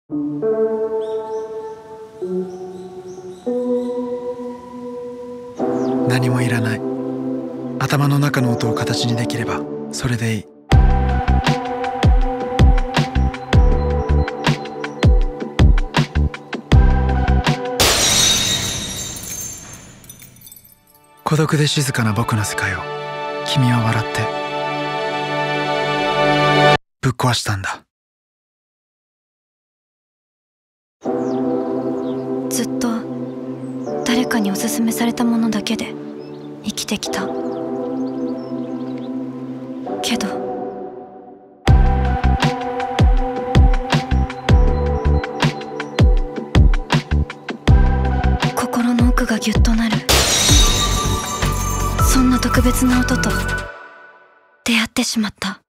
何もいらない。頭の中の音を形にできればそれでいい。孤独で静かな僕の世界を君は笑ってぶっ壊したんだ。 ずっと誰かにおすすめされたものだけで生きてきたけど、心の奥がギュッとなる、そんな特別な音と出会ってしまった。